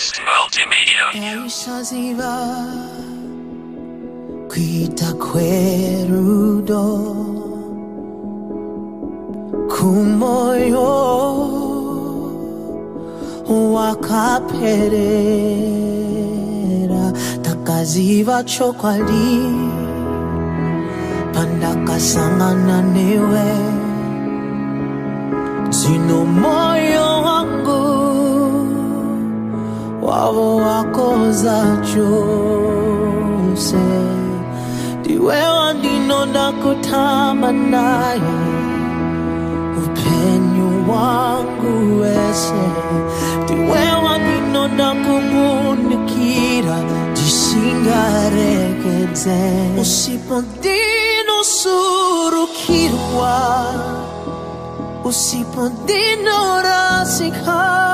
Best multimedia. Kuita kwerudo kumoyo wakaperera takaziva chokwali pandakasangana newe zino moyo wangu wavo wakoza chose diwe wandinonda kutama naye upenyu wangu wese diwe wandinonda kubunikira jisingaregeze usipondino surukirwa usipondino rasika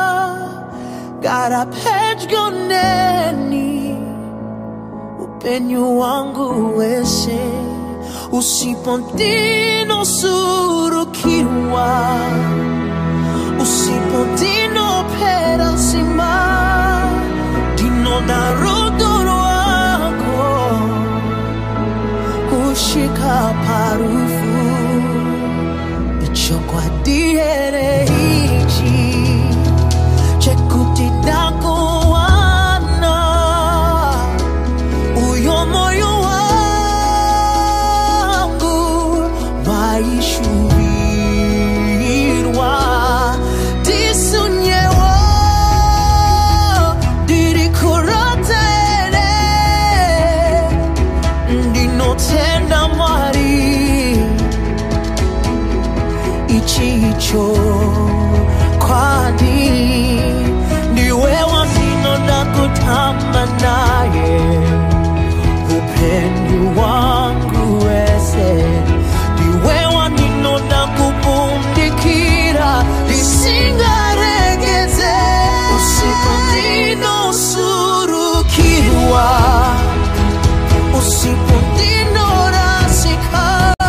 gara pejgoneni upenyu wangu wese usipondino surukirwa usipondino perasima dino darudoro wako ushika parufu ichokwa diere ichi chekuti dako wana uyo moyo wangu waishuvirwa disunyewa dirikuratele ndinotenda mari ichicho kwadi ndiwe wandinonda kutamba naye upenyu wangu wese ndiwe wandinonda kupumdikira lisingaregeze usipondino surukirwa usipondino rasika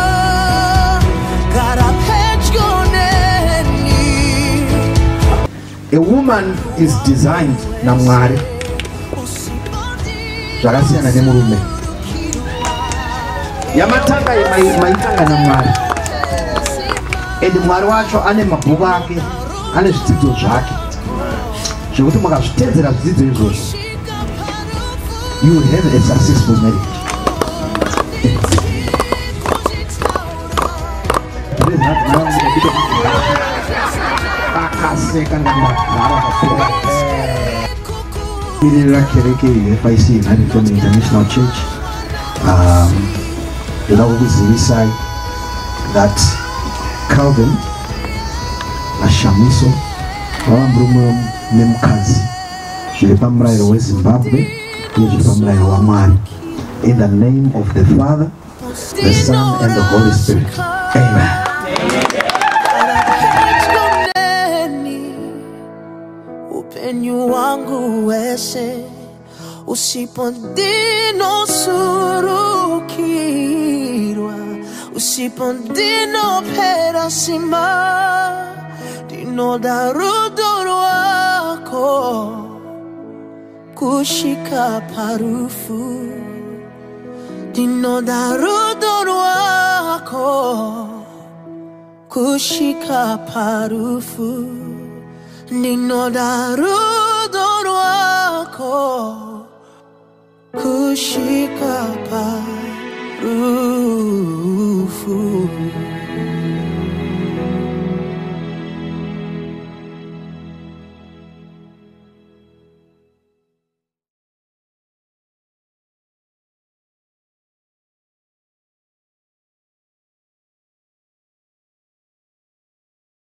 A woman is designed na mwari zvakasiyana nemurume. Yamatanga maitanga na mwari, ende mwari wacho ane mabhuku ake, ane zvidzidzo zvake zvekuti mukazvitedzera zvidzidzo izvozvo you will have a successful marriage. FIC Darlington International Church. That Kelvin na Shamiso wambrumo nemkazi zviripamurairo weZimbabwe nezviripamurairo waMwari. In the name of the Father, the Son and the Holy Spirit. Amen. Upenyu wangu wese usipondino surukirwa usipondino perasima dino darudoro wako kushika parufu dino darudoro wako kushika parufu Nino daru